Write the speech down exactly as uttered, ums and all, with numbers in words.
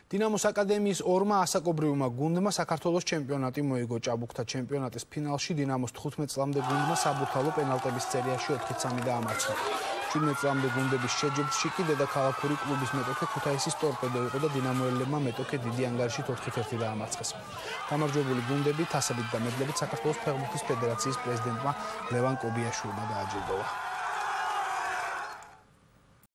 დინამოს აკადემიის ორმა ასაკობრივმა გუნდმა საქართველოს ჩემპიონატი მოიგო. ჭაბუკთა ჩემპიონატის ფინალში დინამოს თხუთმეტ წლამდე გუნდმა საბურთალო პენალტების სერიაში ოთხი სამი დაამარცხა. შვიდმეტ წლამდე გუნდების შეჯიბრში კი დედაქალაქური კლუბის მეტოქე ქუთაისის ტორპედო იყო და დინამოელებმა მეტოქე დიდი ანგარიშით ოთხი ერთი დაამარცხეს. გამარჯვებული გუნდები თასებით და მედლებით საქართველოს ფეხბურთის ფედერაციის პრეზიდენტმა ლევან კობიაშვილმა დააჯილდოვა.